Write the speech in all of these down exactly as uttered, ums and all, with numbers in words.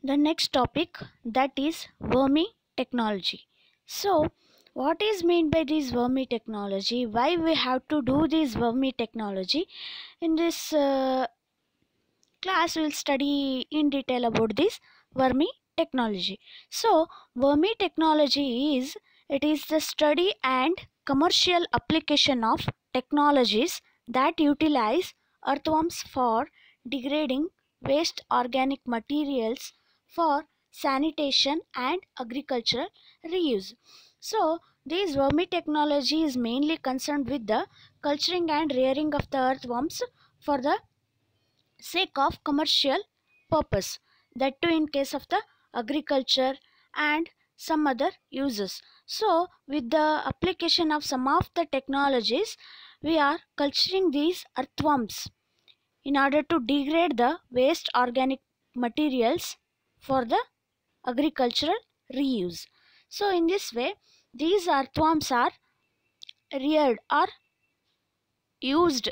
the next topic, that is vermi technology. So what is meant by this vermi technology? Why we have to do this vermi technology? In this uh, class we'll study in detail about this vermi technology. So vermi technology is it is the study and commercial application of technologies that utilize earthworms for degrading waste organic materials for sanitation and agricultural reuse. So this vermi technology is mainly concerned with the culturing and rearing of the earthworms for the sake of commercial purpose, that too in case of the agriculture and some other uses. So with the application of some of the technologies, we are culturing these earthworms in order to degrade the waste organic materials for the agricultural reuse. So in this way these earthworms are reared or used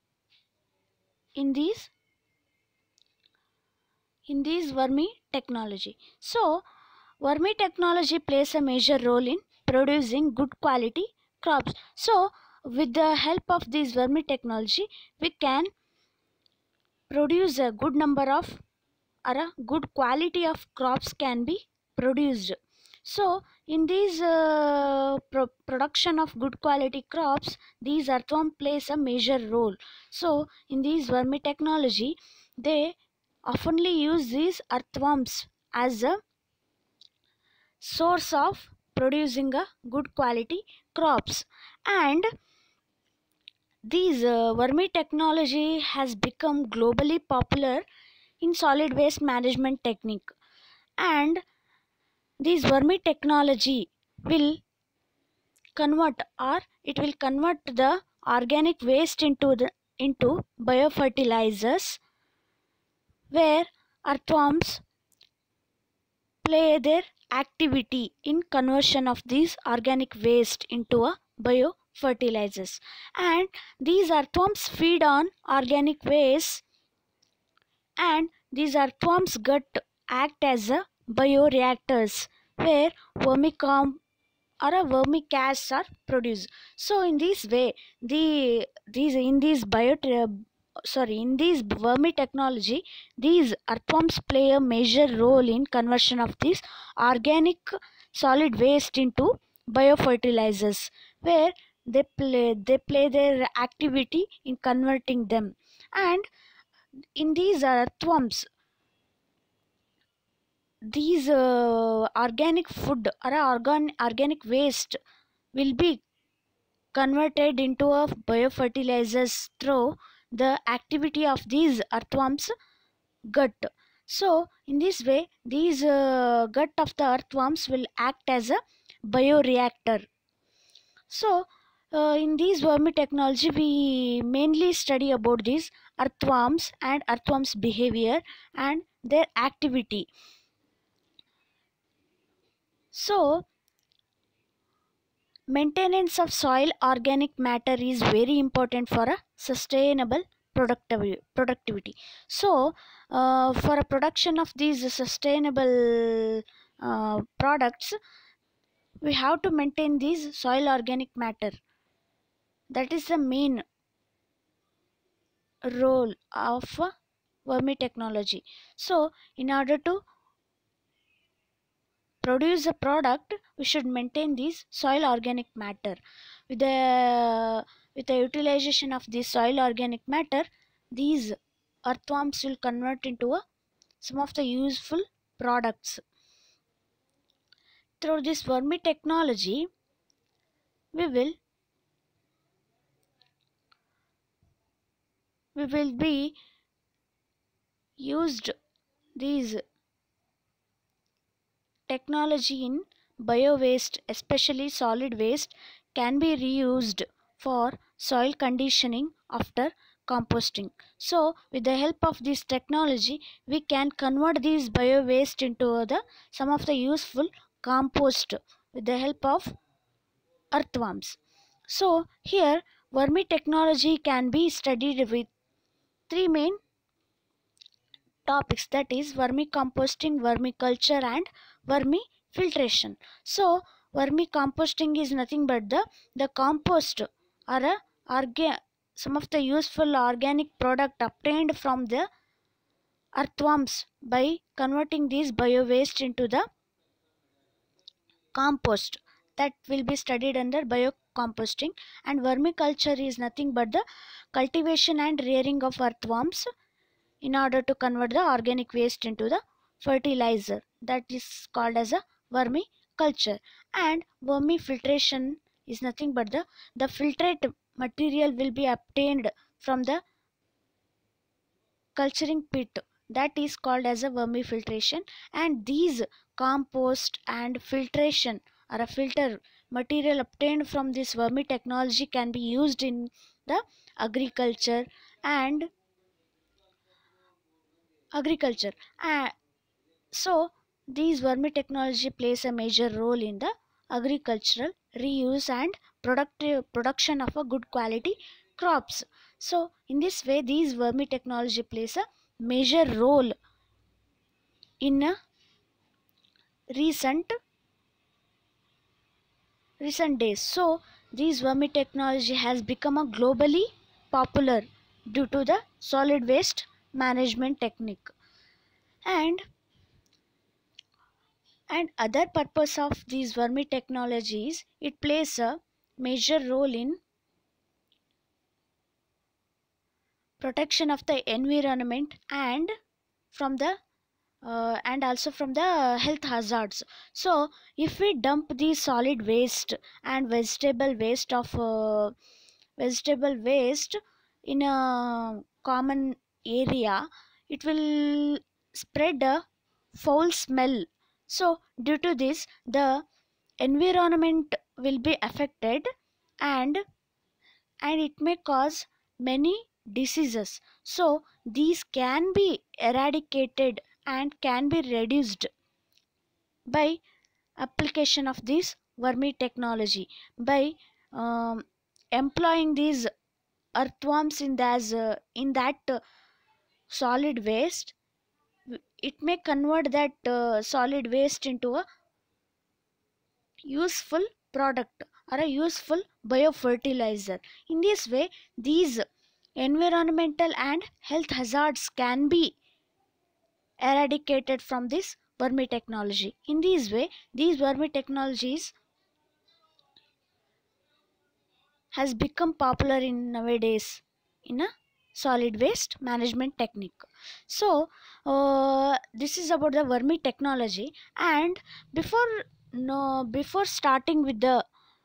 in these in these vermi technology. So vermi technology plays a major role in producing good quality crops. So with the help of this vermi technology we can produce a good number of or a good quality of crops can be produced. So in this uh, pro production of good quality crops, these earthworm plays a major role. So in this vermi technology they oftenly use these earthworms as a source of producing a good quality crops. And these uh, vermi technology has become globally popular in solid waste management technique. And this vermi technology will convert or it will convert the organic waste into the into biofertilizers, where earthworms play their activity in conversion of these organic waste into a biofertilizers. And these earthworms feed on organic waste, and these earthworms gut act as a bioreactors where vermicomp or a vermicast are produced. So in this way the these in these bio sorry in these vermi technology, these earthworms play a major role in conversion of this organic solid waste into biofertilizers, where they play they play their activity in converting them. And in these earthworms these uh, organic food or organ organic waste will be converted into a biofertilizers through the activity of these earthworms gut. So in this way these uh, gut of the earthworms will act as a bioreactor. So uh, in these vermi technology we mainly study about these earthworms and earthworms behavior and their activity. So maintenance of soil organic matter is very important for a sustainable productivity. productivity. So, uh, for a production of these sustainable uh, products, we have to maintain these soil organic matter. That is the main role of uh, vermi technology. So, in order to produce a product, we should maintain this soil organic matter. With the with the utilization of this soil organic matter, these earthworms will convert into a, some of the useful products. Through this vermi technology, we will we will be used these technology in bio waste, especially solid waste, can be reused for soil conditioning after composting. So, with the help of this technology, we can convert these bio waste into the some of the useful compost with the help of earthworms. So, here vermi technology can be studied with three main topics, that is vermicomposting, vermiculture and vermifiltration. So vermicomposting is nothing but the the compost or a orga some of the useful organic product obtained from the earthworms by converting these bio waste into the compost, that will be studied under biocomposting. And vermiculture is nothing but the cultivation and rearing of earthworms in order to convert the organic waste into the fertilizer, that is called as a vermiculture. And vermifiltration is nothing but the the filtrate material will be obtained from the culturing pit, that is called as a vermifiltration. And these compost and filtration or a filter material obtained from this vermi technology can be used in the agriculture and agriculture uh, so these vermi technology plays a major role in the agricultural reuse and productive production of a good quality crops. So in this way these vermi technology plays a major role in a recent recent days. So this vermi technology has become a globally popular due to the solid waste management technique. and and other purpose of these vermi technologies, it plays a major role in protection of the environment and from the uh, and also from the health hazards. So if we dump the solid waste and vegetable waste of uh, vegetable waste in a common area, it will spread a foul smell. So due to this the environment will be affected, and and it may cause many diseases. So these can be eradicated and can be reduced by application of this vermi technology, by um, employing these earthworms in, as, uh, in that uh, solid waste. It may convert that uh, solid waste into a useful product or a useful biofertilizer. In this way these environmental and health hazards can be eradicated from this vermi technology. In this way these vermi technologies has become popular in nowadays in a solid waste management technique. So uh, this is about the vermi technology. And before no before starting with the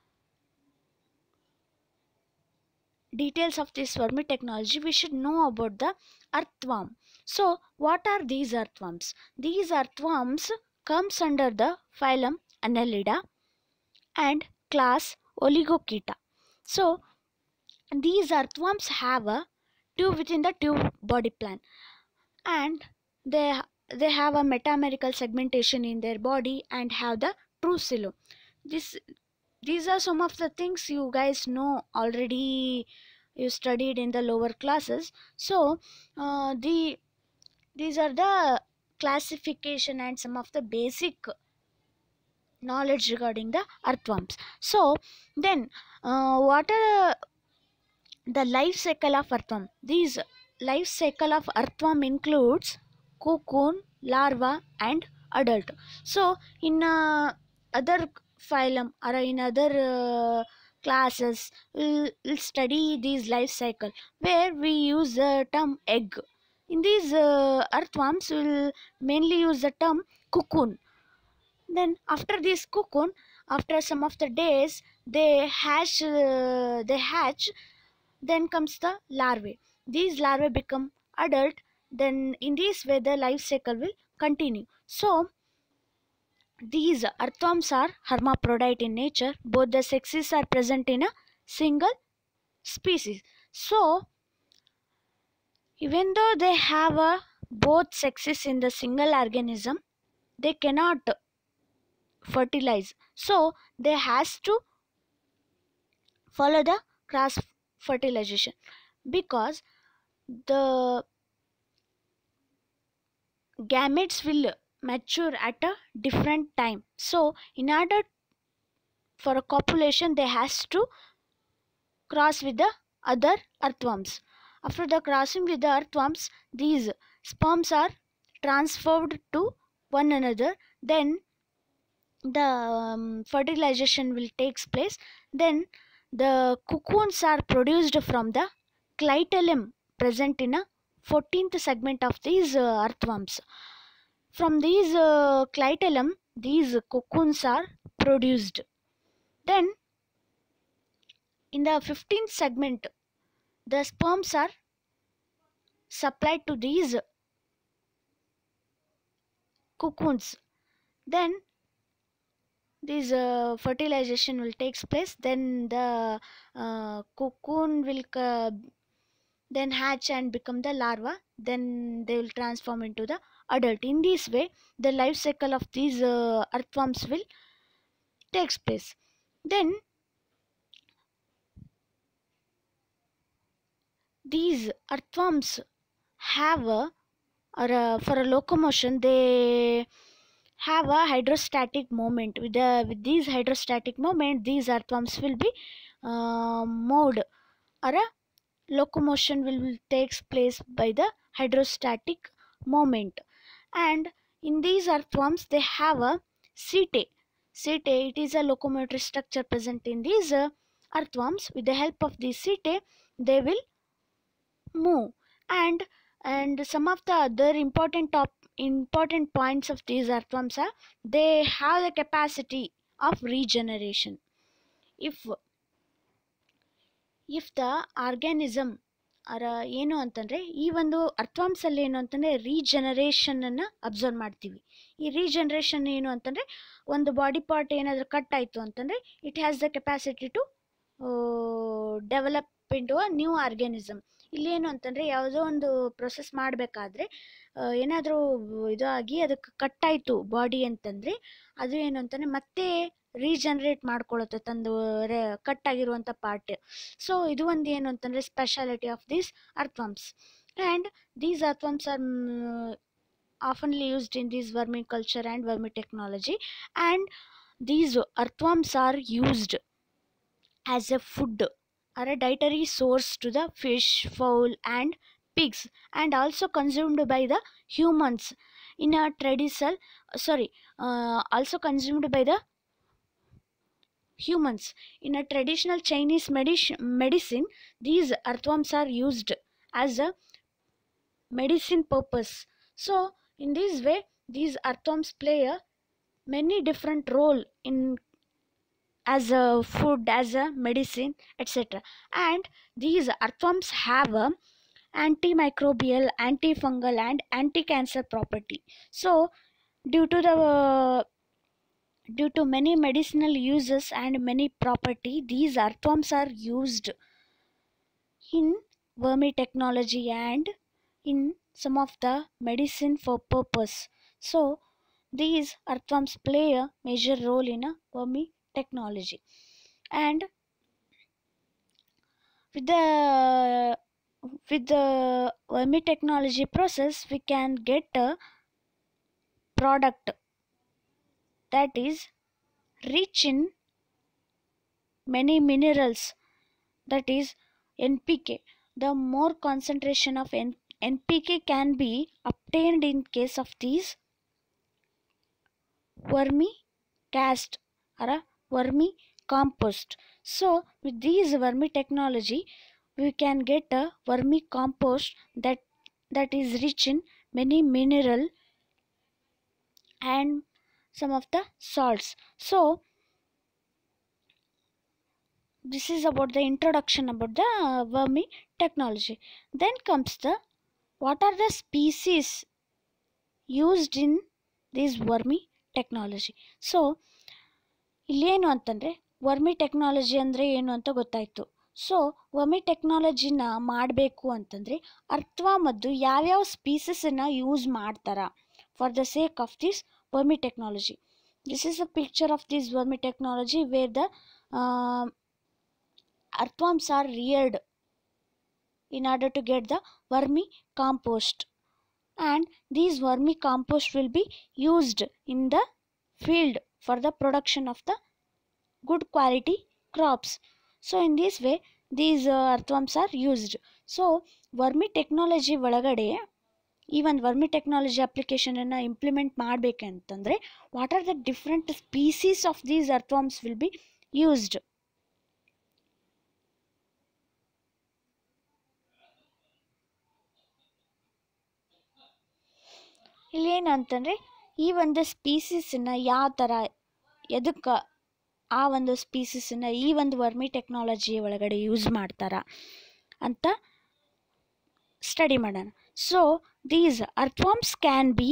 details of this vermi technology, we should know about the earthworm. So what are these earthworms? These earthworms comes under the phylum Annelida and class Oligochaeta. So these earthworms have a tube within the tube body plan, and they they have a metamerical segmentation in their body and have the true silo. This these are some of the things you guys know already, you studied in the lower classes. So uh, the these are the classification and some of the basic knowledge regarding the earthworms. So then uh, what are the life cycle of earthworm? These life cycle of earthworm includes cocoon, larva and adult. So in uh, other phylum or in other uh, classes we'll, we'll study these life cycle where we use the term egg. In these uh, earthworms we'll mainly use the term cocoon. Then after this cocoon, after some of the days they hatch uh, they hatch then comes the larvae. These larvae become adult. Then in this way the life cycle will continue. So these earthworms are hermaphrodite in nature. Both the sexes are present in a single species. So even though they have a both sexes in the single organism, they cannot fertilize. So they has to follow the cross fertilization, because the gametes will mature at a different time. So in order for a copulation, they has to cross with the other earthworms. After the crossing with the earthworms, these sperms are transferred to one another. Then the um, fertilization will takes place. Then the cocoons are produced from the clitellum present in a fourteenth segment of these uh, earthworms. From these uh, clitellum, these cocoons are produced. Then in the fifteenth segment, the sperms are supplied to these cocoons. Then this uh, fertilization will takes place. Then the uh, cocoon will uh, then hatch and become the larva. Then they will transform into the adult. In this way, the life cycle of these uh, earthworms will takes place. Then these earthworms have a, or a, for a locomotion, they have a hydrostatic moment. With the with these hydrostatic moment, these earthworms will be uh, moved, or a locomotion will, will takes place by the hydrostatic moment. And in these earthworms, they have a setae. Setae, it is a locomotory structure present in these uh, earthworms. With the help of these setae, they will move. and and some of the other important top important points of these earthworms are they have the capacity of regeneration. if if the organism ಅರ ಏನು ಅಂತಂದರೆ ಈ ಒಂದು ಅರ್ಥವಾಂಸಲ್ಲಿ ಏನು ಅಂತಂದರೆ regeneration ಅನ್ನು observe ಮಾಡ್ತೀವಿ. ಈ ರೀಜನರೇಷನ್ ಏನು ಅಂತಂದರೆ ಒಂದು ಬಾಡಿ ಪಾರ್ಟ್ ಏನಾದರೂ ಕಟ್ ಆಯಿತು ಅಂತಂದರೆ it has the capacity to develop into a new organism. ಇಲ್ಲೇನು ಅಂತಂದರೆ ಯಾವುದೋ ಒಂದು ಪ್ರೊಸೆಸ್ ಮಾಡಬೇಕಾದ್ರೆ ಏನಾದರೂ ಇದಾಗಿ ಅದಕ್ಕೆ ಕಟ್ಟಾಯಿತು ಬಾಡಿ ಅಂತಂದರೆ ಅದು ಏನು ಅಂತಂದರೆ ಮತ್ತೆ ರೀಜನರೇಟ್ ಮಾಡ್ಕೊಳ್ಳುತ್ತೆ ತಂದು ಕಟ್ ಆಗಿರುವಂಥ ಪಾರ್ಟ್. ಸೊ ಇದು ಒಂದು ಏನು ಅಂತಂದರೆ speciality of these earthworms. And these earthworms are um, oftenly used in this vermiculture and vermitechnology. And these earthworms are used as a food or a dietary source to the fish, fowl and pigs, and also consumed by the humans in a traditional sorry uh, also consumed by the humans in a traditional Chinese medic- medicine. These earthworms are used as a medicine purpose. So in this way, these earthworms play a many different role in as a food, as a medicine, etc. And these earthworms have a antimicrobial, antifungal and anti-cancer property. So due to the uh, due to many medicinal uses and many property, these earthworms are used in vermitechnology and in some of the medicine for purpose. So these earthworms play a major role in a vermitechnology. And with the with the vermitechnology process, we can get a product that is rich in many minerals, that is N P K. The more concentration of N- NPK can be obtained in case of these vermicast or a vermicompost. So with these vermitechnology, we can get a vermicompost that that is rich in many mineral and some of the salts. So this is about the introduction about the uh, vermitechnology. Then comes the what are the species used in this vermitechnology. So ಇಲ್ಲೇನು ಅಂತಂದರೆ ವರ್ಮಿಟೆಕ್ನಾಲಜಿ ಅಂದರೆ ಏನು ಅಂತ ಗೊತ್ತಾಯಿತು. So ವರ್ಮಿಟೆಕ್ನಾಲಜಿನ ಮಾಡಬೇಕು ಅಂತಂದರೆ ಅರ್ಥವಾ ಮದ್ದು ಯಾವ್ಯಾವ ಸ್ಪೀಸಸನ್ನು ಯೂಸ್ ಮಾಡ್ತಾರಾ for the sake of this vermitechnology. This is a picture of this vermitechnology where the earthworms are reared in order to get the vermicompost. and these vermicompost will be used in the field for the production of the good quality crops. So in this way these uh, earthworms are used. So vermitechnology ಒಳಗಡೆ ಈ ಒಂದು vermitechnology ಅಪ್ಲಿಕೇಶನನ್ನು implement ಮಾಡಬೇಕಂತಂದರೆ what are the different species of these earthworms will be used. ಇಲ್ಲೇನು ಅಂತಂದರೆ ಈ ಒಂದು ಸ್ಪೀಸೀಸನ್ನು ಯಾವ ಥರ ಎದಕ್ಕೆ ಆ ಒಂದು ಸ್ಪೀಸೀಸನ್ನು ಈ ಒಂದು ವರ್ಮಿ ಟೆಕ್ನಾಲಜಿ ಒಳಗಡೆ ಯೂಸ್ ಮಾಡ್ತಾರ ಅಂತ ಸ್ಟಡಿ ಮಾಡೋಣ. So these earthworms can be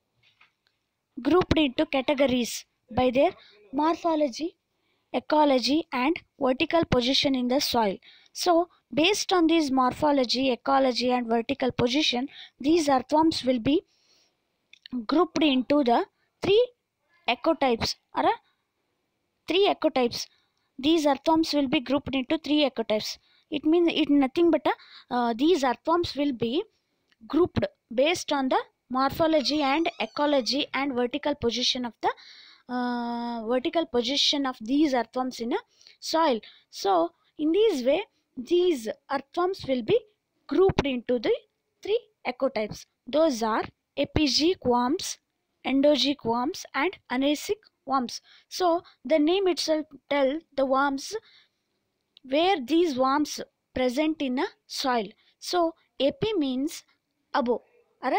grouped into categories by their morphology, ecology and vertical position in the soil. So based on this morphology, ecology and vertical position, these earthworms will be grouped into the three ecotypes or uh, three ecotypes. These earthworms will be grouped into three ecotypes. It means it nothing but uh, uh, these earthworms will be grouped based on the morphology and ecology and vertical position of the uh, vertical position of these earthworms in a soil. So in this way these earthworms will be grouped into the three ecotypes. Those are epigic worms, endogic worms and anasic worms. So the name itself tell the worms where these worms present in a soil. So epi means above or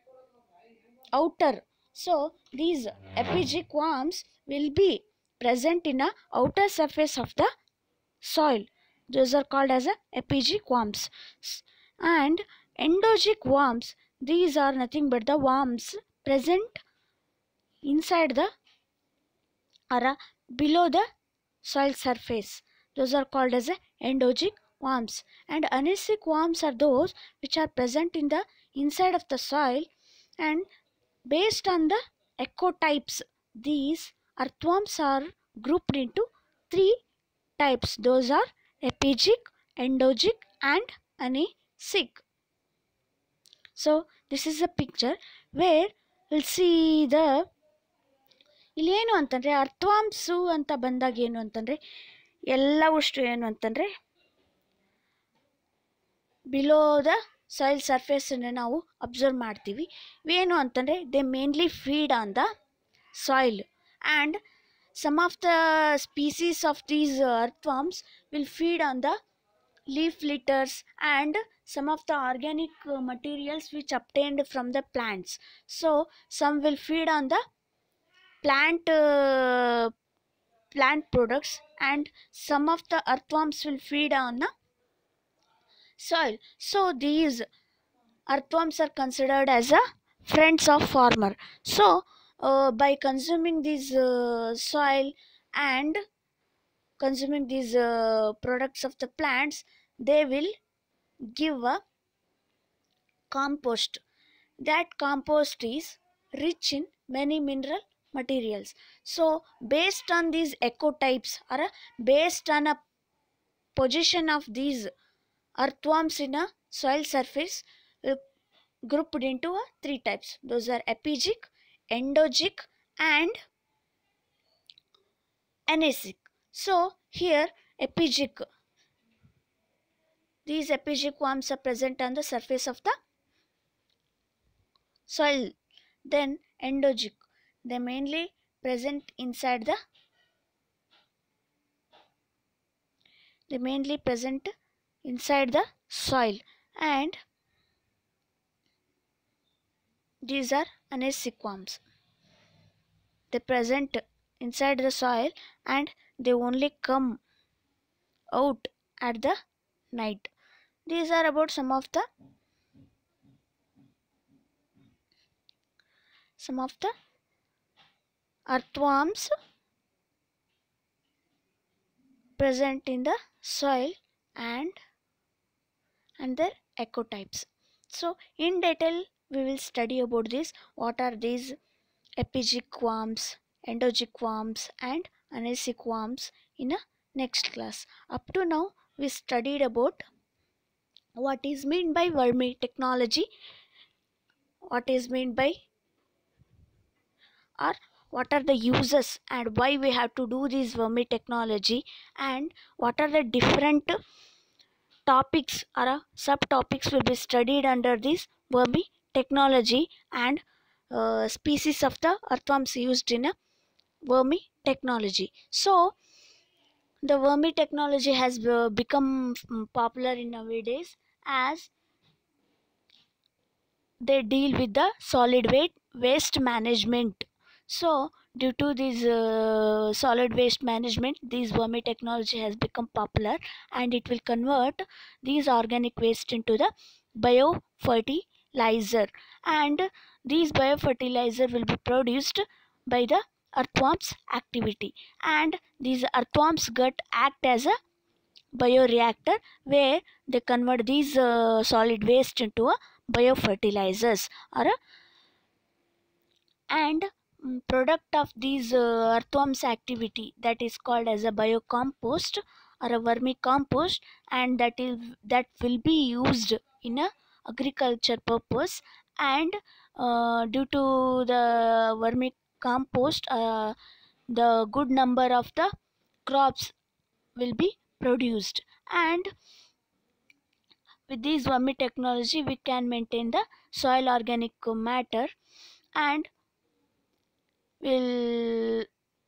outer. So these epigic worms will be present in a outer surface of the soil. Those are called as a epigic worms. And endogic worms, these are nothing but the worms present inside the or below the soil surface. Those are called as a endogic worms. And anasic worms are those which are present in the inside of the soil. And based on the ecotypes, these earthworms are grouped into three types. Those are epigic, endogic and anasic. So this is a picture where we'll see the ಇಲ್ಲೇನು ಅಂತಂದರೆ ಅರ್ಥವಾಂಸು ಅಂತ ಬಂದಾಗ ಏನು ಅಂತಂದರೆ ಎಲ್ಲವಷ್ಟು ಏನು ಅಂತಂದರೆ below the soil ಸರ್ಫೇಸನ್ನು ನಾವು observe ಮಾಡ್ತೀವಿ. ಇವೇನು ಅಂತಂದರೆ they mainly feed on the soil and some of the species of these earthworms will feed on the leaf litters and some of the organic uh, materials which obtained from the plants. So some will feed on the plant uh, plant products and some of the earthworms will feed on the soil. So these earthworms are considered as a friends of farmer. So uh, by consuming this uh, soil and consuming these uh, products of the plants, they will give a compost. That compost is rich in many mineral materials. So based on these ecotypes or uh, based on a position of these earthworms in a soil surface, uh, grouped into uh, three types. Those are epigic, endogic and anasic. So here epigic, these epigic worms are present on the surface of the soil. Then endogic, they mainly present inside the they mainly present inside the soil. And these are anasic worms, they present inside the soil and they only come out at the night. These are about some of the some of the earthworms present in the soil and and their ecotypes. So in detail we will study about this, what are these epigic worms, endogic worms and anasic worms in a next class. Up to now we studied about what is meant by vermi technology, what is meant by, or what are the uses and why we have to do this vermi technology, and what are the different topics or uh, subtopics will be studied under this vermi technology, and uh, species of the earthworms used in a vermi technology. So the vermi technology has uh, become mm, popular in nowadays, as they deal with the solid waste waste management. So due to this uh, solid waste management, this vermi technology has become popular, and it will convert these organic waste into the biofertilizer, and these biofertilizer will be produced by the earthworms activity, and these earthworms gut act as a bioreactor, where they convert these uh, solid waste into a biofertilizers, or a, and mm, product of these uh, earthworms activity, that is called as a biocompost or a vermicompost, and that is that will be used in a agriculture purpose. And uh, due to the vermicompost, uh, the good number of the crops will be produced, and with this vermi technology we can maintain the soil organic matter, and will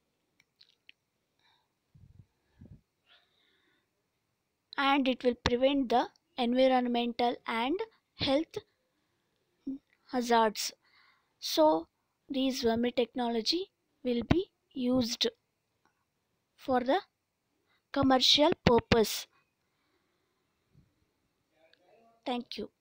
and it will prevent the environmental and health hazards. So this vermi technology will be used for the commercial purpose. Thank you.